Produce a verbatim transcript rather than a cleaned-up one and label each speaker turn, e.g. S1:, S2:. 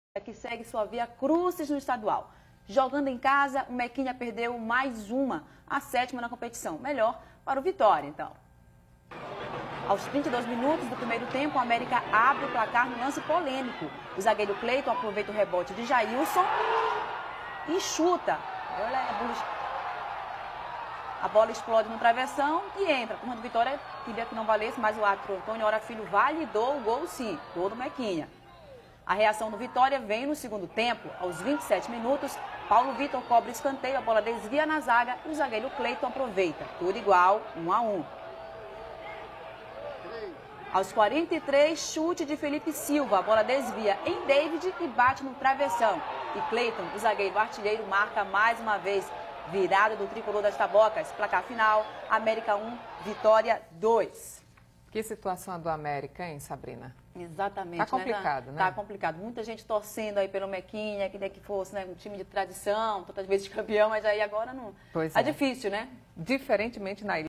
S1: que segue sua via crucis no estadual. Jogando em casa, o Mequinha perdeu mais uma, a sétima na competição. Melhor para o Vitória, então. Aos trinta e dois minutos do primeiro tempo, o América abre o placar no lance polêmico. O zagueiro Cleiton aproveita o rebote de Jailson e chuta. A bola explode no travessão e entra. A turma do Vitória queria que não valesse, mas o árbitro Antônio Ora Filho validou o gol sim, gol do Mequinha. A reação do Vitória vem no segundo tempo. Aos vinte e sete minutos, Paulo Vitor cobra escanteio, a bola desvia na zaga e o zagueiro Cleiton aproveita. Tudo igual, um a um. Aos quarenta e três, chute de Felipe Silva. A bola desvia em David e bate no travessão. E Cleiton, o zagueiro artilheiro, marca mais uma vez. Virada do tricolor das Tabocas. Placar final, América um, Vitória dois.
S2: Que situação a do América, hein, Sabrina?
S1: Exatamente.
S2: Tá complicado, né?
S1: Tá complicado. Muita gente torcendo aí pelo Mequinha, queria que fosse, né, um time de tradição, tantas vezes campeão, mas aí agora não...
S2: Pois
S1: é.
S2: É
S1: difícil, né?
S2: Diferentemente na ilha.